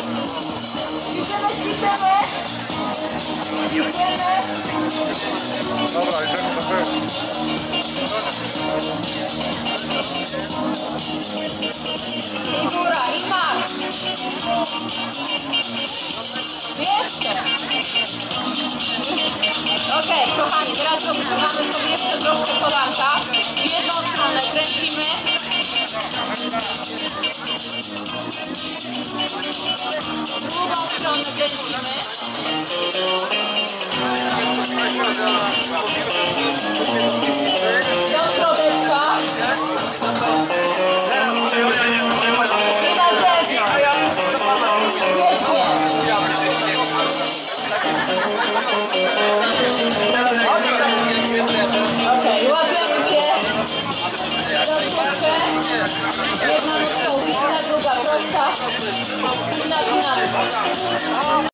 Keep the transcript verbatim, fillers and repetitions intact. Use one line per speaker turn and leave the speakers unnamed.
Ćwiczymy, ćwiczymy. Ćwiczymy.
Dobra, idziemy do tyłu.
I góra, i marsz. Jeszcze. Okej, okay, kochani, teraz rozsuwamy sobie jeszcze troszkę kolanka. W jedną stronę kręcimy. W drugą stronę kręcimy. Do środeczka. I na zewnątrz. Okej, łapiemy się. Rozpuszczę. Jedna nóżka uliczna, druga prosta. I napinamy.